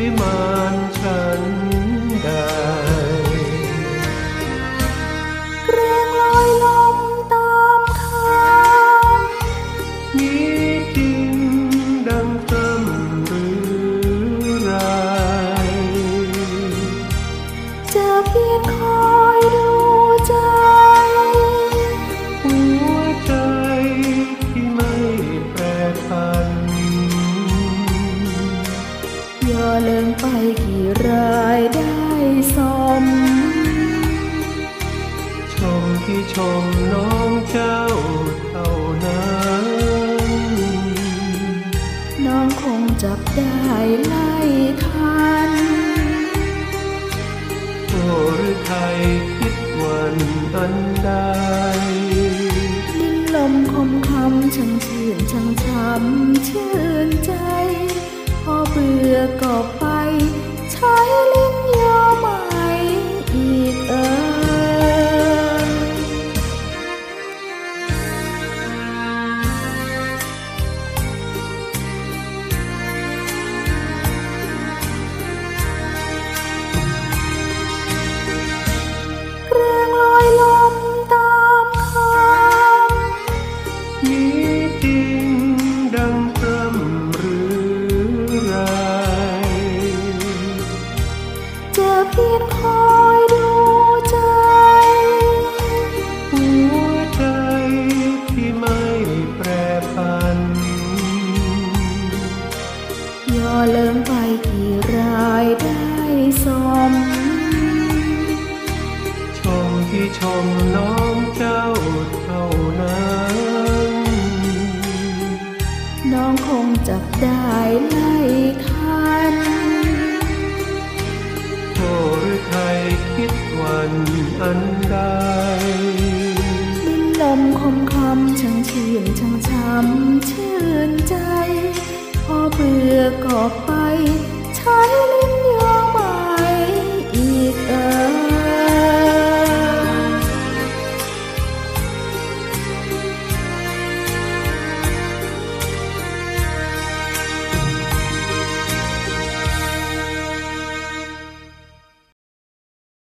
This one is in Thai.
วิมานฉันได้เกรงลอยลมตามคำมีจริงดังพร่ำหรือไรจะเพียงคอยดูใจหัวใจที่ไม่แปรผันอย่าเลิงไปกี่รายได้สมชมที่ชมน้องเจ้าเท่านั้นน้องคงจับได้ไล่ทันโอ้หรือไทยคิดวันอันใดลิ้นลมคมคำช่างชื่นช่างช้ำชื่นใจพอเบื่อก็ไปใช้ลิ้นยอใหม่อีกเกรงลอยลมตามคำมีจริงดังพร่ำหรือไรจะเพียงคอยดูใจหัวใจที่ไม่แปรผันย่อเลิงไปกี่รายได้สมชมที่ชมน้องเจ้าเท่านั้นน้องคงจับได้ไล่ทันโอ้หรือไทยคิดวันอันใดลิ้นลมคมคำช่างชื่นช่างช้ำชื่นใจพอเบื่อก็ไปใช้